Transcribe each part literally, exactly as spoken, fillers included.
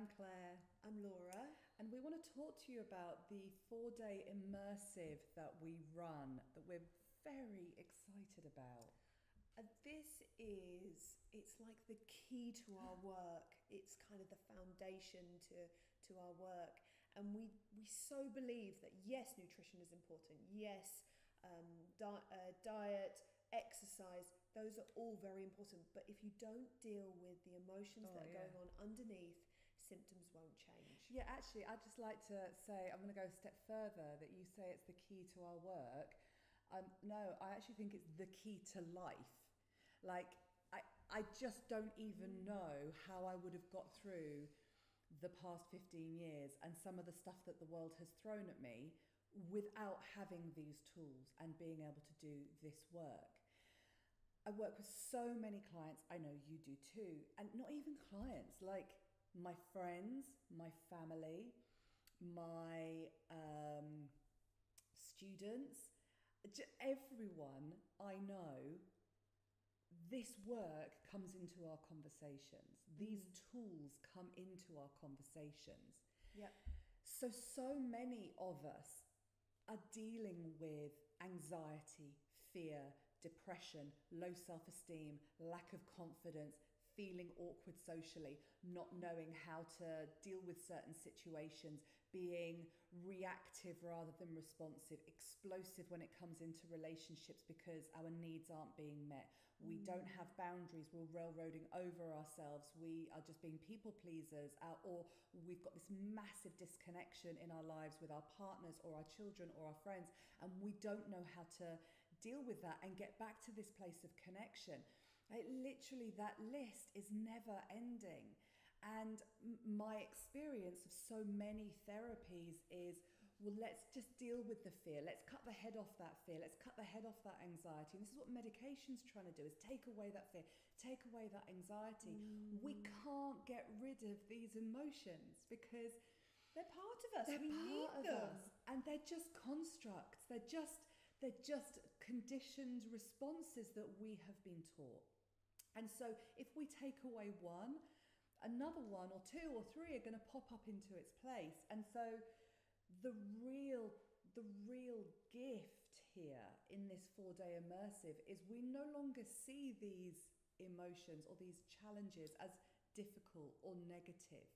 I'm Claire, I'm Laura. and we want to talk to you about the four-day immersive that we run that we're very excited about. Uh, this is, it's like the key to our work. It's kind of the foundation to, to our work. And we, we so believe that yes, nutrition is important. Yes, um, di- uh, diet, exercise, those are all very important. But if you don't deal with the emotions Oh, that are yeah. going on underneath, symptoms won't change. Yeah, actually, I'd just like to say, I'm going to go a step further, that you say it's the key to our work. Um, no, I actually think it's the key to life. Like, I, I just don't even know how I would have got through the past fifteen years and some of the stuff that the world has thrown at me without having these tools and being able to do this work. I work with so many clients, I know you do too, and not even clients, like my friends, my family, my um, students, j- everyone I know. This work comes into our conversations. These Mm. tools come into our conversations. Yep. So, so many of us are dealing with anxiety, fear, depression, low self-esteem, lack of confidence, feeling awkward socially, not knowing how to deal with certain situations, being reactive rather than responsive, explosive when it comes into relationships because our needs aren't being met. We Mm. don't have boundaries, we're railroading over ourselves, we are just being people pleasers, uh, or we've got this massive disconnection in our lives with our partners or our children or our friends, and we don't know how to deal with that and get back to this place of connection. It, literally, that list is never ending. And m- my experience of so many therapies is, well, let's just deal with the fear. Let's cut the head off that fear. Let's cut the head off that anxiety. And this is what medication's trying to do, is take away that fear, take away that anxiety. Mm. We can't get rid of these emotions because They're part of us. they're we need part of them. us, and they're just constructs. They're just they're just conditioned responses that we have been taught. And so if we take away one, another one or two or three are going to pop up into its place. And so the real the real gift here in this four-day immersive is we no longer see these emotions or these challenges as difficult or negative.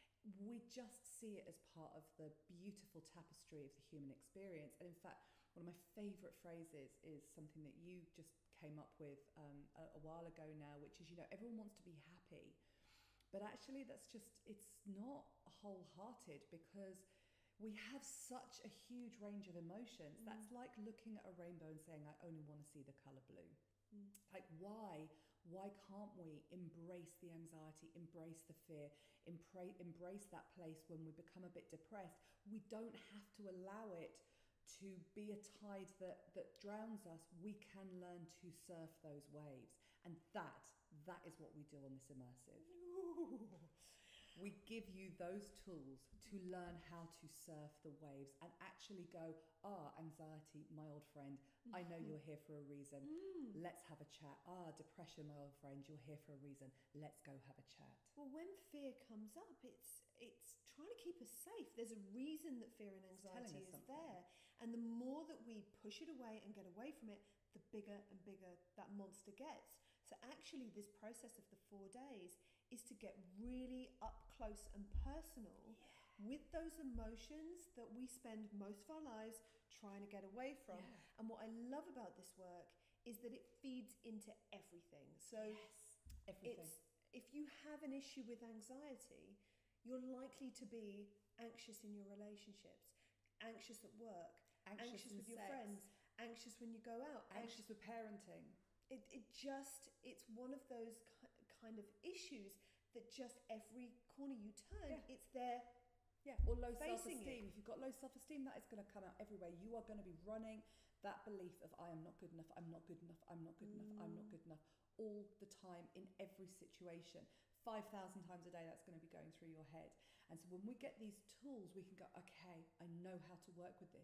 We just see it as part of the beautiful tapestry of the human experience. And in fact, one of my favourite phrases is something that you just came up with um, a, a while ago now, which is, you know, everyone wants to be happy. But actually, that's just, it's not wholehearted, because we have such a huge range of emotions. Mm. That's like looking at a rainbow and saying, I only want to see the colour blue. Mm. Like, why? Why can't we embrace the anxiety, embrace the fear, embra- embrace that place when we become a bit depressed? We don't have to allow it to be a tide that, that drowns us. We can learn to surf those waves. And that, that is what we do on this immersive. Ooh. We give you those tools to learn how to surf the waves and actually go, ah, anxiety, my old friend, I know you're here for a reason. Mm. Let's have a chat. Ah, depression, my old friend, you're here for a reason. Let's go have a chat. Well, when fear comes up, it's it's trying to keep us safe. There's a reason that fear and anxiety is something. there. And the more that we push it away and get away from it, the bigger and bigger that monster gets. So actually, this process of the four days is to get really up close and personal yeah. with those emotions that we spend most of our lives trying to get away from. Yeah. And what I love about this work is that it feeds into everything. So yes, everything. It's, if you have an issue with anxiety, you're likely to be anxious in your relationships, anxious at work, anxious, anxious with your sex. friends, anxious when you go out, anxious, anxious with parenting. It it just, it's one of those kind of issues that just every corner you turn, yeah. it's there. Yeah, or low self-esteem. If you've got low self-esteem, that is going to come out everywhere. You are going to be running that belief of I am not good enough, I'm not good enough, I'm not good mm. enough, I'm not good enough, all the time in every situation. five thousand times a day that's going to be going through your head. And so when we get these tools, we can go, okay, I know how to work with this.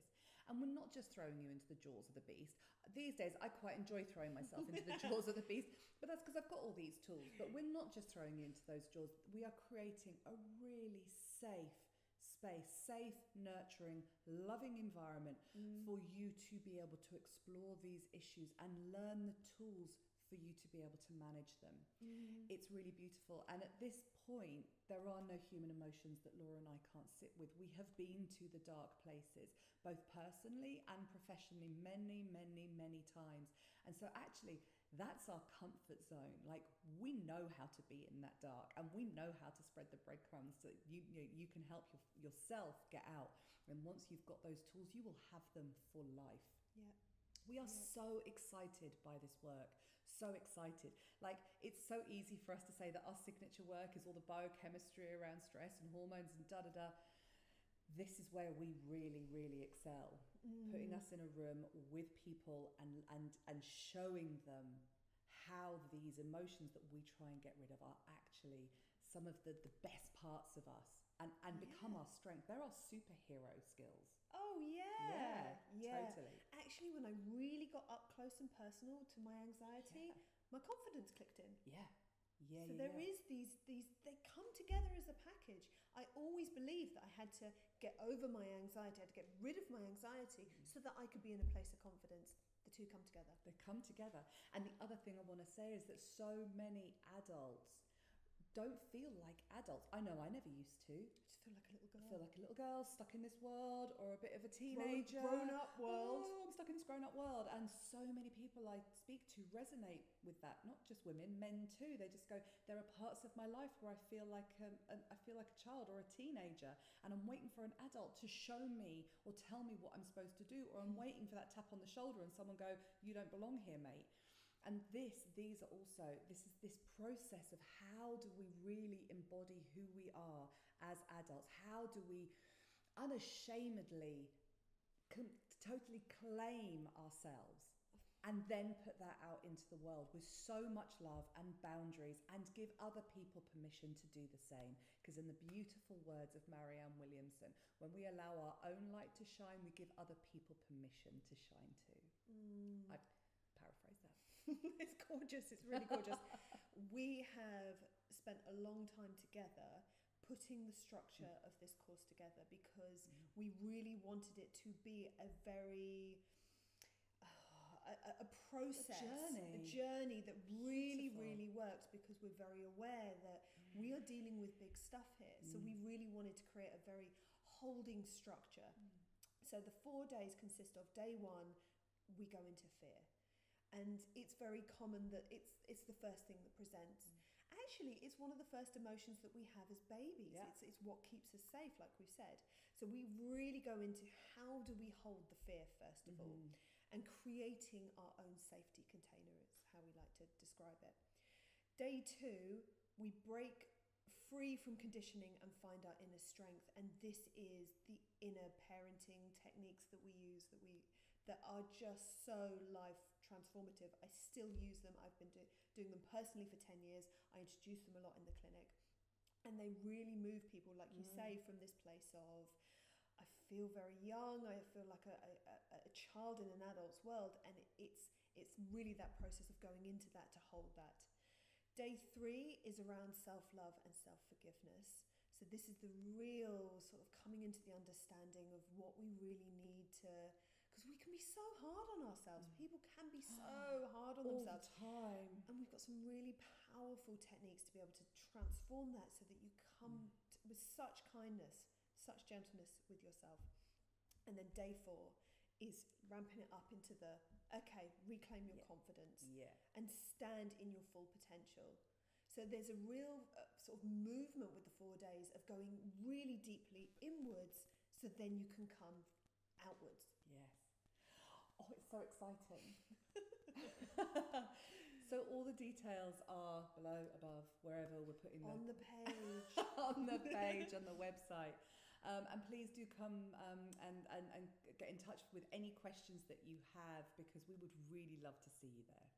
And we're not just throwing you into the jaws of the beast. These days, I quite enjoy throwing myself into the jaws of the beast, but that's because I've got all these tools. But we're not just throwing you into those jaws. We are creating a really safe space, safe, nurturing, loving environment mm. for you to be able to explore these issues and learn the tools for you to be able to manage them. Mm. It's really beautiful. And at this point, there are no human emotions that Laura and I can't sit with. We have been to the dark places, both personally and professionally, many, many, many times. And so actually, that's our comfort zone. Like, we know how to be in that dark, and we know how to spread the breadcrumbs so that you, you, know, you can help your, yourself get out. And once you've got those tools, you will have them for life. Yeah. We are yeah. so excited by this work. So excited. Like, it's so easy for us to say that our signature work is all the biochemistry around stress and hormones and da da da. This is where we really, really excel. Mm. Putting us in a room with people and, and, and showing them how these emotions that we try and get rid of are actually some of the, the best parts of us and, and yeah. become our strength. They're our superhero skills. Oh, yeah. Yeah, yeah. Totally. Actually, when I really got up close and personal to my anxiety, yeah. my confidence clicked in. Yeah. Yeah, so yeah, there yeah. is these, these, they come together as a package. I always believed that I had to get over my anxiety, I had to get rid of my anxiety mm. so that I could be in a place of confidence. The two come together. They come together. And the other thing I want to say is that so many adults don't feel like adults. I know I never used to. I just feel like a little girl. I feel like a little girl stuck in this world, or a bit of a teenager. Grown, grown up world. Oh, I'm stuck in this grown up world. And so many people I speak to resonate with that. Not just women, men too. They just go, there are parts of my life where I feel like um, I feel like a child or a teenager, and I'm waiting for an adult to show me or tell me what I'm supposed to do, or I'm waiting for that tap on the shoulder and someone go, you don't belong here, mate. And this, these are also, this is this process of how do we really embody who we are as adults? How do we unashamedly, com- totally claim ourselves and then put that out into the world with so much love and boundaries and give other people permission to do the same? Because in the beautiful words of Marianne Williamson, when we allow our own light to shine, we give other people permission to shine too. Mm. I paraphrase that. It's gorgeous. It's really gorgeous. We have spent a long time together putting the structure mm. of this course together because mm. we really wanted it to be a very uh, a, a process, a journey, a journey that really, Beautiful. really works, because we're very aware that mm. we are dealing with big stuff here. Mm. So we really wanted to create a very holding structure. Mm. So the four days consist of day one, we go into fear. And it's very common that it's it's the first thing that presents. Mm. Actually, it's one of the first emotions that we have as babies. Yeah. It's, it's what keeps us safe, like we said. So we really go into how do we hold the fear, first of mm-hmm. all, and creating our own safety container is how we like to describe it. Day two, we break free from conditioning and find our inner strength. And this is the inner parenting techniques that we use that we that are just so life transformative. I still use them. I've been do- doing them personally for ten years. I introduce them a lot in the clinic. And they really move people, like you mm. say, from this place of, I feel very young, I feel like a, a, a child in an adult's world. And it's, it's really that process of going into that to hold that. Day three is around self-love and self-forgiveness. So this is the real sort of coming into the understanding of what we really need to, because we can be so hard on ourselves. Mm. People can be so hard on all themselves. the time. And we've got some really powerful techniques to be able to transform that so that you come mm. t- with such kindness, such gentleness with yourself. And then day four is ramping it up into the, okay, reclaim your yeah. confidence yeah. and stand in your full potential. So there's a real uh, sort of movement with the four days of going really deeply inwards so then you can come outwards. Yes. Oh, it's so exciting. So all the details are below, above, wherever we're putting them. On the page. On the page, on the website. Um, and please do come um, and, and, and get in touch with any questions that you have, because we would really love to see you there.